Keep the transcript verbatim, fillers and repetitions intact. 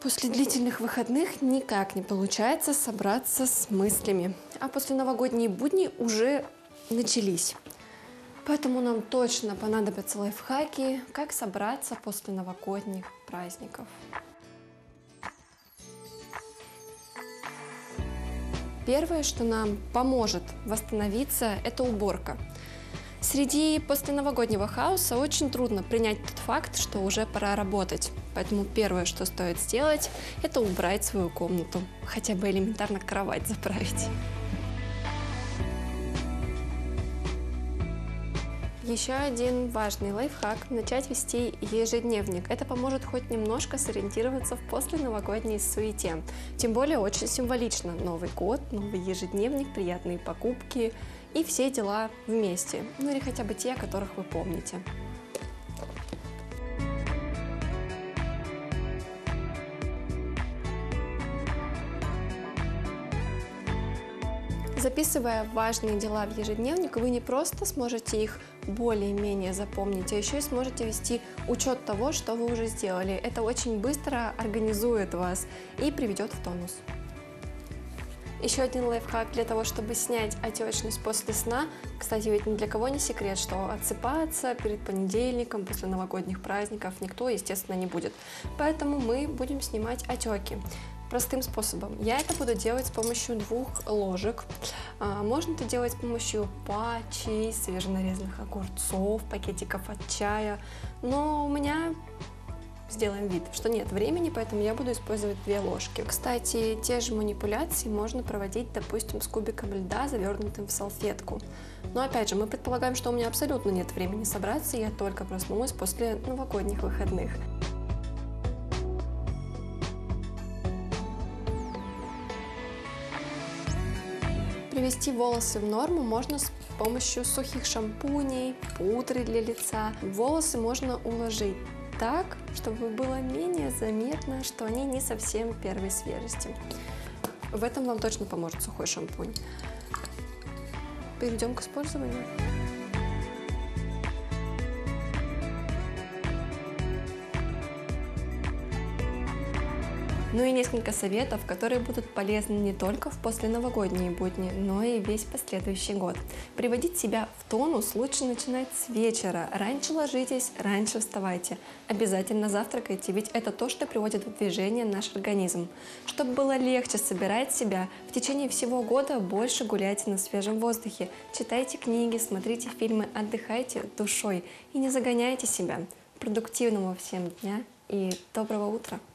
После длительных выходных никак не получается собраться с мыслями, а после новогодние будни уже начались. Поэтому нам точно понадобятся лайфхаки, как собраться после новогодних праздников. Первое, что нам поможет восстановиться, это уборка. Среди посленовогоднего хаоса очень трудно принять тот факт, что уже пора работать. Поэтому первое, что стоит сделать, это убрать свою комнату. Хотя бы элементарно кровать заправить. Еще один важный лайфхак – начать вести ежедневник. Это поможет хоть немножко сориентироваться в посленовогодней суете. Тем более очень символично. Новый год, новый ежедневник, приятные покупки и все дела вместе. Ну или хотя бы те, о которых вы помните. Записывая важные дела в ежедневник, вы не просто сможете их более-менее запомнить, а еще и сможете вести учет того, что вы уже сделали. Это очень быстро организует вас и приведет в тонус. Еще один лайфхак для того, чтобы снять отечность после сна. Кстати, ведь ни для кого не секрет, что отсыпаться перед понедельником, после новогодних праздников никто, естественно, не будет. Поэтому мы будем снимать отеки простым способом. Я это буду делать с помощью двух ложек. А, можно это делать с помощью патчи, свеженарезанных огурцов, пакетиков от чая. Но у меня... Сделаем вид, что нет времени, поэтому я буду использовать две ложки. Кстати, те же манипуляции можно проводить, допустим, с кубиком льда, завернутым в салфетку. Но опять же, мы предполагаем, что у меня абсолютно нет времени собраться, и я только проснулась после новогодних выходных. Привести волосы в норму можно с помощью сухих шампуней, пудры для лица. Волосы можно уложить так, чтобы было менее заметно, что они не совсем первой свежести. В этом вам точно поможет сухой шампунь. Перейдем к использованию. Ну и несколько советов, которые будут полезны не только в посленовогодние будни, но и весь последующий год. Приводить себя в тонус лучше начинать с вечера. Раньше ложитесь, раньше вставайте. Обязательно завтракайте, ведь это то, что приводит в движение наш организм. Чтобы было легче собирать себя, в течение всего года больше гуляйте на свежем воздухе, читайте книги, смотрите фильмы, отдыхайте душой и не загоняйте себя. Продуктивного всем дня и доброго утра!